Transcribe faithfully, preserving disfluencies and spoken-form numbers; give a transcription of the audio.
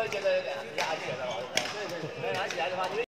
觉得比较安全的嘛，对不对？对对对，拿起来的话，你会。